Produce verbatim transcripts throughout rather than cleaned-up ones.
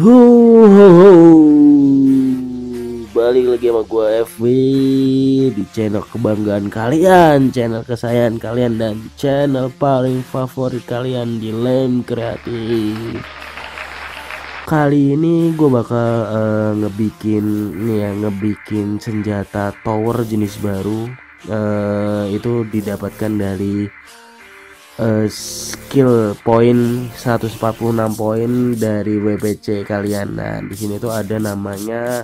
Huh, balik lagi sama gua F W di channel kebanggaan kalian, channel kesayangan kalian, dan channel paling favorit kalian di Lem Kreatif. Kali ini gue bakal uh, ngebikin nih ya, ngebikin senjata tower jenis baru. Uh, itu didapatkan dari Uh, skill point seratus empat puluh enam poin dari W P C kalian. Nah, di sini tuh ada namanya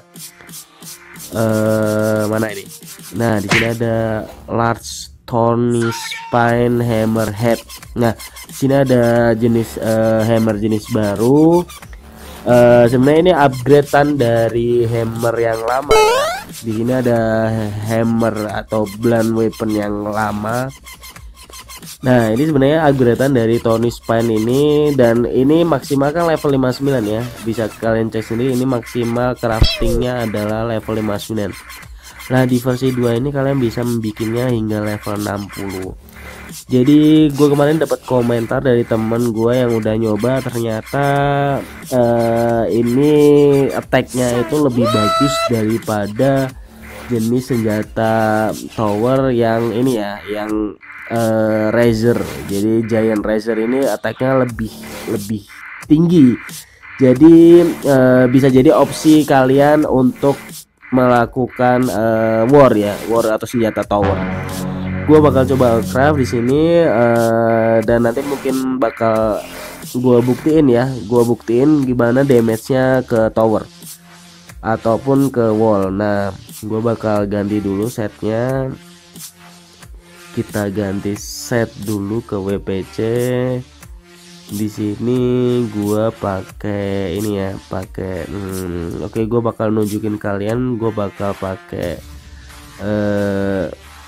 uh, mana ini? Nah, di sini ada large Tony Spine Hammerhead. Nah, di sini ada jenis uh, hammer jenis baru. Uh, sebenarnya ini upgradean dari hammer yang lama ya. Di sini ada hammer atau blunt weapon yang lama. Nah, ini sebenarnya upgradean dari Tony Spine ini, dan ini maksimal kan level lima puluh sembilan ya. Bisa kalian cek sendiri, ini maksimal craftingnya adalah level lima puluh sembilan. Nah, di versi dua ini kalian bisa membikinnya hingga level enam puluh. Jadi gue kemarin dapat komentar dari temen gue yang udah nyoba, ternyata uh, ini attack-nya itu lebih bagus daripada jenis senjata tower yang ini ya, yang uh, Razor. Jadi Giant Razor ini attack-nya lebih lebih tinggi. Jadi uh, bisa jadi opsi kalian untuk melakukan uh, war ya, war atau senjata tower. Gue bakal coba craft di sini uh, dan nanti mungkin bakal gue buktiin ya, gue buktiin gimana damage-nya ke tower ataupun ke wall. Nah, gue bakal ganti dulu setnya. Kita ganti set dulu ke W P C. Di sini gue pakai ini ya, pakai hmm, oke, gue bakal nunjukin kalian. Gue bakal pakai uh,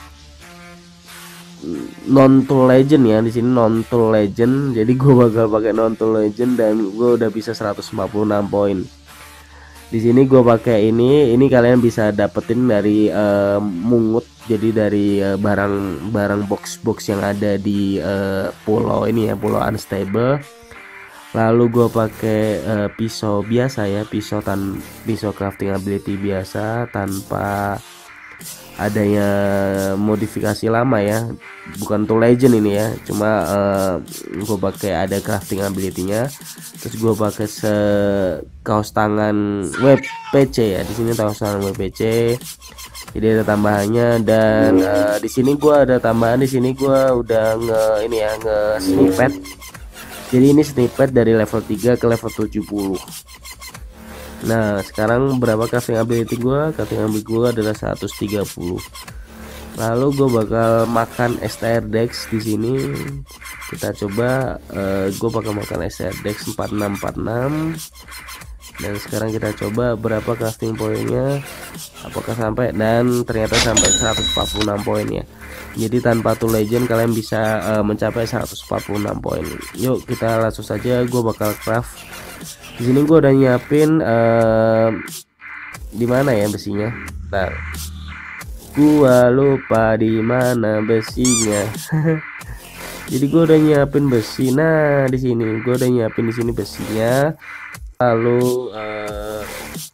non tool legend ya. Di sini non tool legend. Jadi gue bakal pakai non tool legend dan gue udah bisa seratus empat puluh enam poin. Di sini gue pakai ini. Ini kalian bisa dapetin dari uh, mungut. Jadi dari uh, barang barang box-box yang ada di uh, pulau ini ya, pulau unstable. Lalu gue pakai uh, pisau biasa ya, pisau tan pisau crafting ability biasa tanpa adanya modifikasi lama ya, bukan tool legend ini ya, cuma uh, gue pakai ada crafting ability-nya. Terus gue pakai se kaos tangan W P C ya, di sini kaos tangan W P C. Jadi ada tambahannya, dan uh, di sini gue ada tambahan. Di sini gue udah nge ini ya, nge snippet. Jadi ini snippet dari level tiga ke level tujuh puluh. Nah, sekarang berapa crafting ability gue? Crafting ability gue adalah seratus tiga puluh. Lalu gue bakal makan S T R Dex di sini. Kita coba, uh, gue bakal makan S T R Dex empat enam empat enam. Dan sekarang kita coba berapa crafting poinnya, apakah sampai, dan ternyata sampai seratus empat puluh enam poin ya. Jadi tanpa tool legend kalian bisa uh, mencapai seratus empat puluh enam poin. Yuk kita langsung saja, gue bakal craft. Di sini gue udah nyiapin uh, di mana ya besinya. Nah, gua lupa di mana besinya. Jadi gue udah nyiapin besi. Nah, di sini gue udah nyiapin di sini besinya. Lalu uh,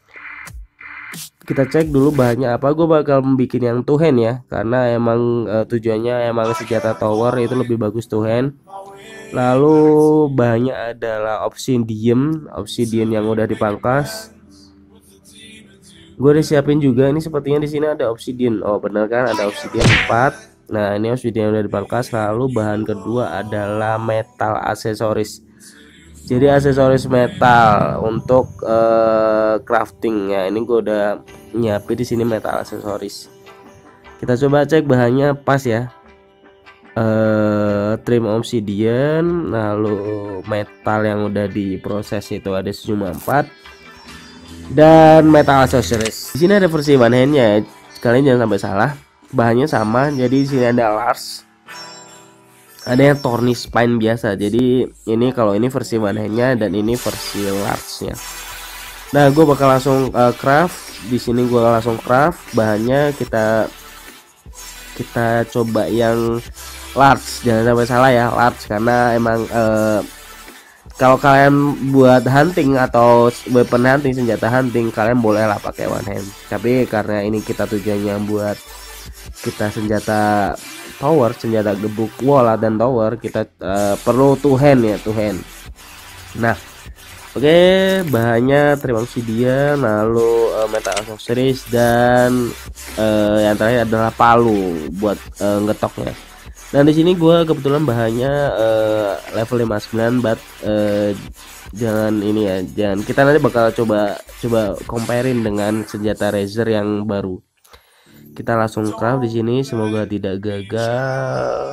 kita cek dulu bahannya apa. Gue bakal membuat yang two hand ya, karena emang uh, tujuannya emang senjata tower itu lebih bagus two hand. Lalu bahannya adalah obsidian, obsidian yang udah dipangkas. Gue udah siapin juga, ini sepertinya di sini ada obsidian. Oh bener kan, ada obsidian empat. Nah, ini obsidian yang udah dipangkas. Lalu bahan kedua adalah metal aksesoris. Jadi aksesoris metal untuk uh, crafting ya. Ini gue udah nyiapin di sini metal aksesoris. Kita coba cek bahannya pas ya. Uh, trim obsidian, lalu metal yang udah diproses itu ada sejumlah empat, dan metal aksesoris. Di sini ada versi one handnya. Kalian jangan sampai salah. Bahannya sama. Jadi di sini ada large, ada yang Tony Spine biasa. Jadi ini kalau ini versi one handnya, dan ini versi large nya. Nah, gue bakal langsung uh, craft. Di sini gue langsung craft bahannya. Kita kita coba yang large, jangan sampai salah ya, large, karena emang uh, kalau kalian buat hunting atau weapon hunting, senjata hunting, kalian boleh lah pakai one hand. Tapi karena ini kita tujuannya buat kita senjata tower, senjata gebuk wall dan tower, kita uh, perlu two hand ya, two hand. Nah, oke, okay, bahannya trim obsidian, lalu uh, metal accessories, dan uh, yang terakhir adalah palu buat uh, ngetoknya. Nah di sini gue kebetulan bahannya uh, level lima puluh sembilan, but uh, jangan ini ya, jangan, kita nanti bakal coba coba comparein dengan senjata Razer yang baru. Kita langsung craft di sini, semoga tidak gagal.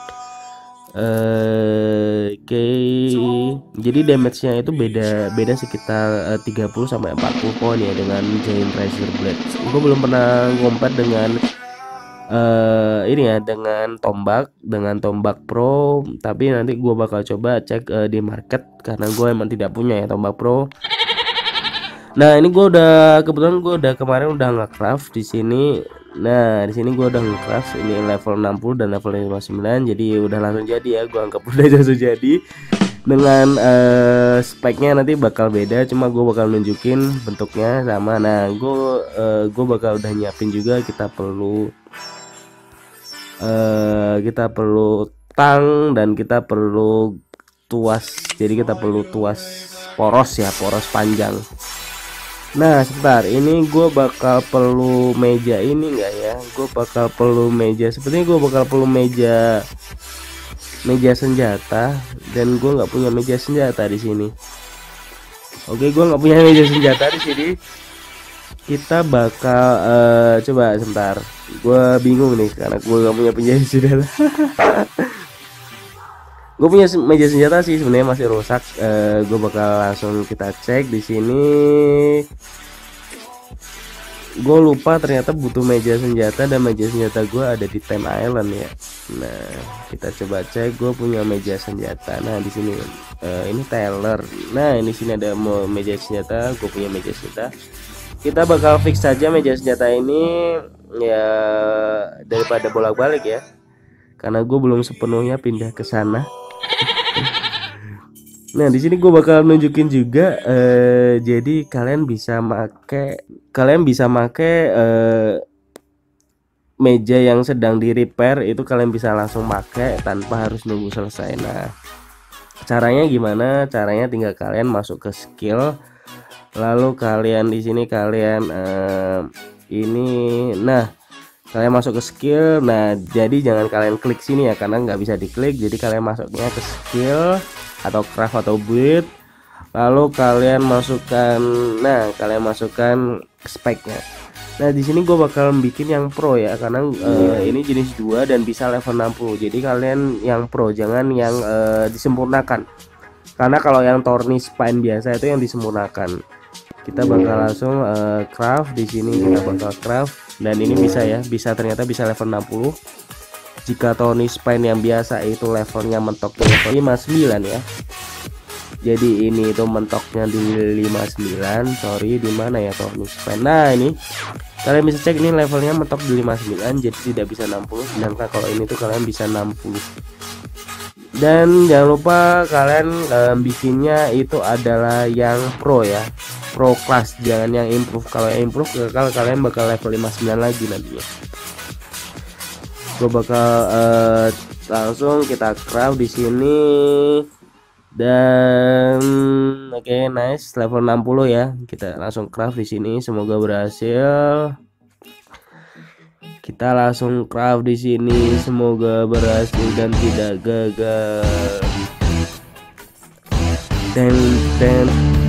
Uh, Oke, okay. Jadi damage-nya itu beda beda sekitar uh, tiga puluh sampai empat puluh poin ya dengan Giant Razer Blade. Gue belum pernah compare dengan uh, ini ya, dengan tombak dengan tombak pro, tapi nanti gue bakal coba cek uh, di market karena gue emang tidak punya ya tombak pro. Nah ini gue udah kebetulan gue udah kemarin udah nge-craft di sini. Nah di sini gue udah nge-craft ini level enam puluh dan level lima puluh sembilan, jadi udah langsung jadi ya, gue anggap udah langsung jadi. Dengan uh, speknya nanti bakal beda, cuma gue bakal nunjukin bentuknya sama. Nah gue uh, gue bakal udah nyiapin juga, kita perlu uh, kita perlu tang dan kita perlu tuas, jadi kita perlu tuas poros ya, poros panjang. Nah sebentar, ini gue bakal perlu meja ini enggak ya, gue bakal perlu meja, sepertinya gue bakal perlu meja meja senjata, dan gue nggak punya meja senjata di sini. Oke, gue nggak punya meja senjata di sini. Kita bakal uh, coba sebentar, gue bingung nih karena gue nggak punya meja senjata. Gue punya meja senjata sih sebenarnya masih rusak. Uh, gue bakal langsung kita cek di sini. Gue lupa ternyata butuh meja senjata, dan meja senjata gue ada di Ten Island ya. Nah kita coba cek, gue punya meja senjata. Nah di sini uh, ini Taylor. Nah ini sini ada meja senjata, gue punya meja senjata. Kita bakal fix saja meja senjata ini ya, daripada bolak-balik ya, karena gue belum sepenuhnya pindah ke sana. Nah di sini gue bakal nunjukin juga, uh, jadi kalian bisa make kalian bisa make uh, meja yang sedang di repair itu, kalian bisa langsung pakai tanpa harus nunggu selesai. Nah caranya gimana? Caranya tinggal kalian masuk ke skill, lalu kalian di sini kalian uh, ini, nah kalian masuk ke skill. Nah jadi jangan kalian klik sini ya, karena nggak bisa diklik, jadi kalian masuknya ke skill atau craft atau build, lalu kalian masukkan, nah kalian masukkan speknya. Nah di sini gue bakal bikin yang pro ya, karena uh, ini jenis dua dan bisa level enam puluh, jadi kalian yang pro, jangan yang uh, disempurnakan, karena kalau yang Thorny Spine biasa itu yang disempurnakan. Kita bakal langsung uh, craft di sini, kita bakal craft, dan ini bisa ya, bisa ternyata bisa level enam puluh. Jika Thorny Spine yang biasa itu levelnya mentok level lima puluh sembilan ya, jadi ini itu mentoknya di lima puluh sembilan. Sorry, di mana ya Thorny Spine? Nah ini kalian bisa cek, ini levelnya mentok di lima puluh sembilan, jadi tidak bisa enam puluh, sedangkan kalau ini tuh kalian bisa enam puluh. Dan jangan lupa kalian um, bikinnya itu adalah yang pro ya, pro class, jangan yang improve. Kalau yang improve kalau kalian bakal level lima puluh sembilan lagi nantinya. Gue bakal uh, langsung kita craft di sini, dan oke okay, nice, level enam puluh ya. Kita langsung craft di sini, semoga berhasil. Kita langsung craft di sini, semoga berhasil dan tidak gagal. Dan dan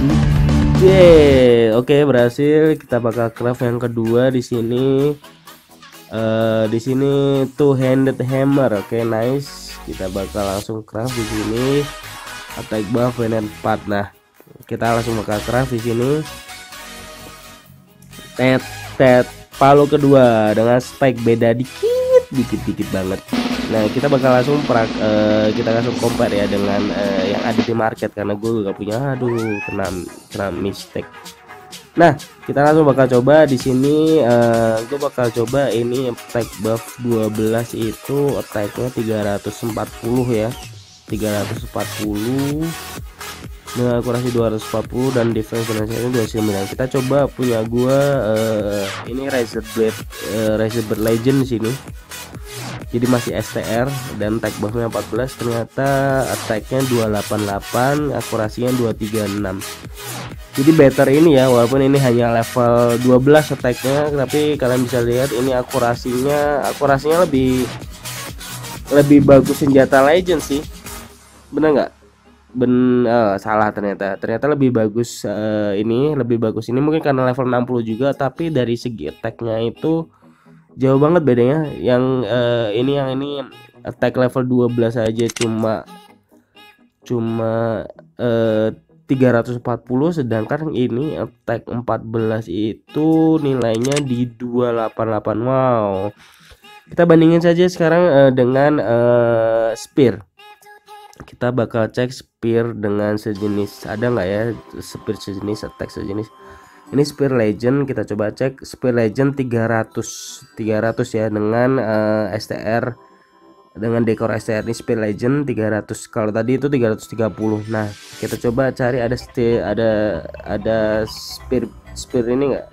yeah. Oke okay, berhasil. Kita bakal craft yang kedua di sini. Uh, di sini two handed hammer. Oke okay, nice. Kita bakal langsung craft di sini. Attack buff and empat. Nah, kita langsung bakal craft di sini. Tet tet palu kedua dengan spike beda dikit dikit dikit banget. Nah kita bakal langsung perak, uh, kita langsung compare ya dengan uh, yang ada di market, karena gue gak punya. Aduh, kena kena mistake. Nah kita langsung bakal coba di sini. Uh, gue bakal coba ini attack buff dua belas itu attacknya tiga ratus empat puluh ya, tiga ratus empat puluh. dengan akurasi dua ratus empat puluh dan defense penasihatnya dua puluh sembilan. Kita coba punya gua uh, ini Razor Blade uh, Razor Blade Legend di sini. Jadi masih S T R dan attack buffnya empat belas, ternyata attacknya dua ratus delapan puluh delapan, akurasinya dua ratus tiga puluh enam. Jadi better ini ya, walaupun ini hanya level dua belas attacknya, tapi kalian bisa lihat ini akurasinya akurasinya lebih lebih bagus senjata legend sih. Bener nggak? Ben uh, salah ternyata ternyata lebih bagus uh, ini lebih bagus ini mungkin karena level enam puluh juga, tapi dari segi attacknya itu jauh banget bedanya. Yang uh, ini yang ini attack level dua belas aja cuma cuma uh, tiga ratus empat puluh, sedangkan ini attack empat belas itu nilainya di dua ratus delapan puluh delapan. Wow. Kita bandingin saja sekarang uh, dengan uh, spear. Kita bakal cek spear dengan sejenis, ada nggak ya spear sejenis, attack sejenis. Ini spear legend, kita coba cek spear legend tiga ratus ya dengan uh, S T R, dengan dekor S T R. Ini spear legend tiga ratus, kalau tadi itu tiga ratus tiga puluh. Nah kita coba cari ada ada ada spear spear ini enggak.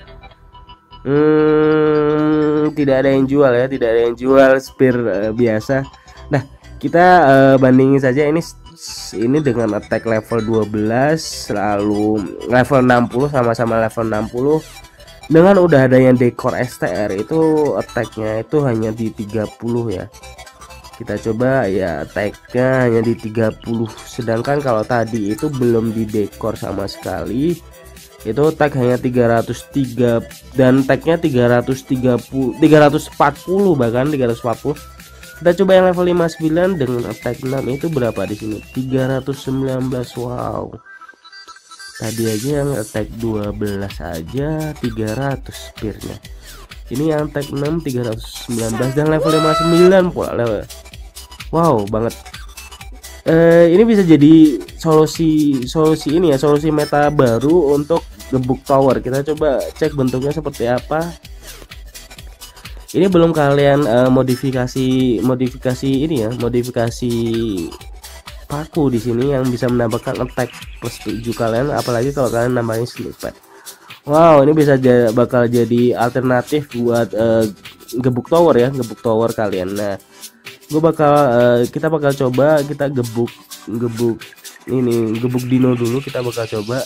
Hmm, tidak ada yang jual ya, tidak ada yang jual spear uh, biasa. Nah kita uh, bandingin saja ini ini dengan attack level dua belas, lalu level enam puluh, sama-sama level enam puluh. Dengan udah ada yang dekor S T R itu attacknya itu hanya di tiga puluh ya. Kita coba ya, attacknya hanya di tiga puluh, sedangkan kalau tadi itu belum di dekor sama sekali, itu attack hanya tiga ratus tiga dan attacknya tiga ratus tiga puluh, tiga ratus empat puluh, bahkan tiga ratus empat puluh. Kita coba yang level lima puluh sembilan dengan attack enam itu berapa di sini? tiga ratus sembilan belas. Wow. Tadi aja yang attack dua belas aja tiga ratus spearnya. Ini yang attack enam tiga ratus sembilan belas dan level lima puluh sembilan pula level. Wow, banget. Eh, ini bisa jadi solusi solusi ini ya, solusi meta baru untuk gebuk tower. Kita coba cek bentuknya seperti apa. Ini belum kalian uh, modifikasi modifikasi ini ya, modifikasi paku di sini yang bisa menambahkan attack plus tujuh kalian, apalagi kalau kalian nambahin sleep pad. Wow, ini bisa ja bakal jadi alternatif buat uh, gebuk tower ya, gebuk tower kalian. Nah, gue bakal uh, kita bakal coba kita gebuk gebuk ini gebuk dino dulu, kita bakal coba.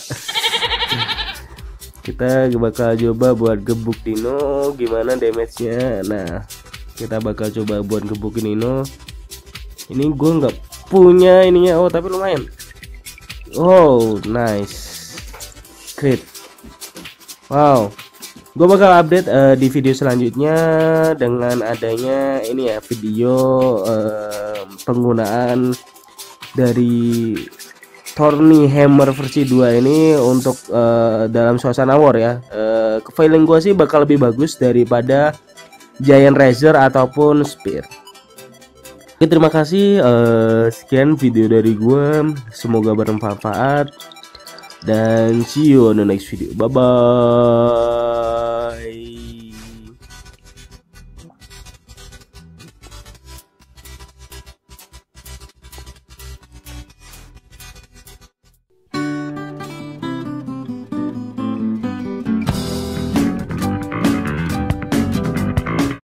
Kita bakal coba buat gebuk dino gimana damage-nya. Nah kita bakal coba buat gebukin dino. Ini gue nggak punya ininya, oh tapi lumayan. Oh nice, crit. Wow, gue bakal update uh, di video selanjutnya dengan adanya ini ya, video uh, penggunaan dari Thorny Hammer versi dua ini untuk uh, dalam suasana war ya. Uh, feeling gua sih bakal lebih bagus daripada Giant Razor ataupun Spear. Oke, terima kasih. Uh, sekian video dari gua. Semoga bermanfaat dan see you on the next video. Bye bye.